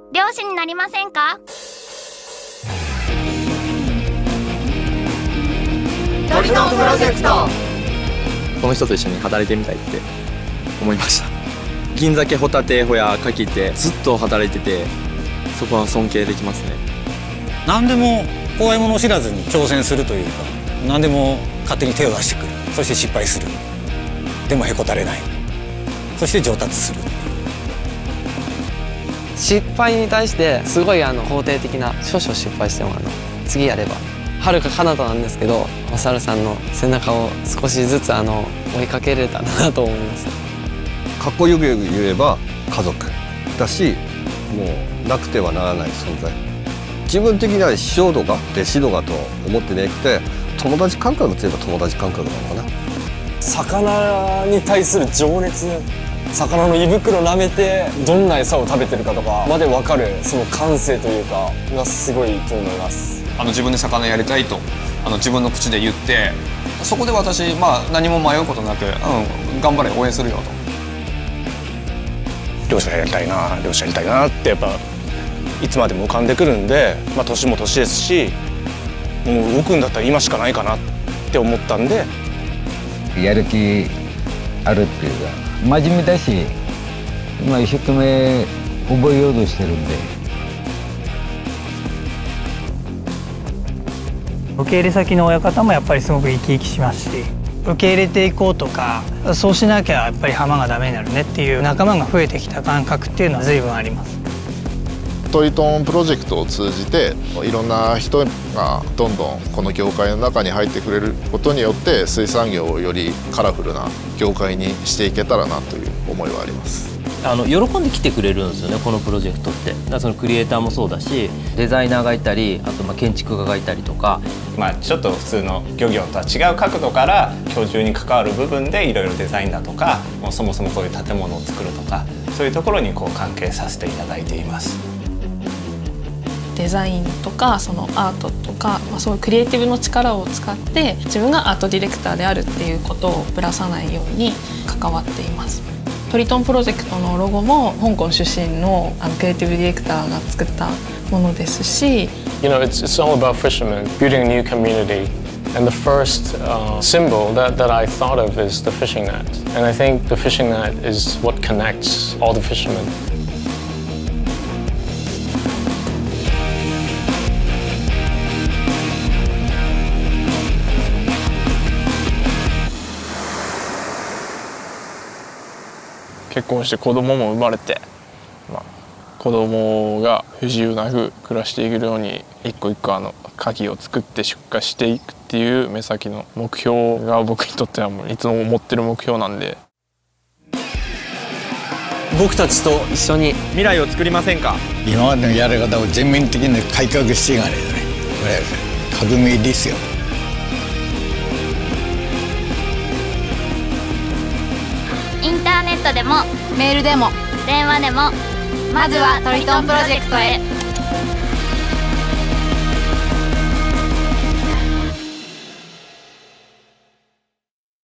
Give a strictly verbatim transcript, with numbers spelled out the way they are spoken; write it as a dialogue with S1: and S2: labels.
S1: 漁師になりませんか？
S2: トリトンプロジェクト。
S3: この人と一緒に働いてみたいって思いました。銀鮭、ホタテ、ホヤ、カキってずっと働いてて、そこは尊敬できますね。
S4: 何でも怖いもの知らずに挑戦するというか、何でも勝手に手を出してくる。そして失敗する。でもへこたれない。そして上達する。
S5: 失敗に対してすごいあの肯定的な、少々失敗してもあの次やれば、遥か彼方なんですけど、マサルさんの背中を少しずつあの追いかけれたなと思います。
S6: かっこよく言えば家族だし、もうなくてはならない存在。自分的には師匠とか弟子とかと思ってなくて、友達感覚といえば友達感覚なのかな。
S7: 魚に対する情熱、魚の胃袋舐めてどんな餌を食べてるかとかまで分かる、その感性というかがすごいと思います。
S8: あの自分で魚やりたいとあの自分の口で言って、そこで私、まあ、何も迷うことなく、うん、頑張れ応援するよと。
S7: 漁師やりたいな漁師やりたいなってやっぱいつまでも浮かんでくるんで、まあ、年も年ですし、もう動くんだったら今しかないかなって思ったんで、
S9: やる気あるっていうか真面目だし、今一生懸命覚えようとしてるんで。
S10: 受け入れ先の親方もやっぱりすごく生き生きしますし、受け入れていこうとか、そうしなきゃやっぱり浜がダメになるねっていう仲間が増えてきた感覚っていうのは随分あります。
S11: トリトンプロジェクトを通じていろんな人がどんどんこの業界の中に入ってくれることによって、水産業をよりカラフルな業界にしていけたらなという思いはあります。
S12: あの喜んで来てくれるんですよね、このプロジェクトって。だからそのクリエイターもそうだし、デザイナーがいたり、あとまあ建築家がいたりとか、
S13: まあちょっと普通の漁業とは違う角度から居住に関わる部分でいろいろデザインだとか、もうそもそもこういう建物を作るとか、そういうところにこう関係させていただいています。
S14: デザインとかそのアートとか、まあ、そういうクリエイティブの力を使って自分がアートディレクターであるっていうことをぶらさないように関わっています。トリトンプロジェクトのロゴも香港出身のあのクリエイティブディレクターが作ったものですし、
S15: You know, it's it's all about fishermen building a new community, and the first uh, symbol that that I thought of is the fishing net, and I think the fishing net is what connects all the fishermen. 結婚して子供も生まれて、まあ、子供が不自由なく暮らしていけるように一個一個あの牡蠣を作って出荷していくっていう目先の目標が僕にとってはもういつも思ってる目標なんで。
S4: 僕たちと一緒に
S3: 未来を作りませんか？
S4: 今までのやり方を全面的に改革していかないとね、これ革命ですよ。
S1: インターネットでも
S2: メールでも
S1: 電話でも、まずはトリトンプロジェクトへ。